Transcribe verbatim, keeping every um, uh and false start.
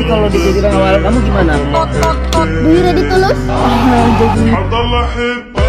kalau dijadikan awal kamu gimana? Do you ready to lose? Ah, jadi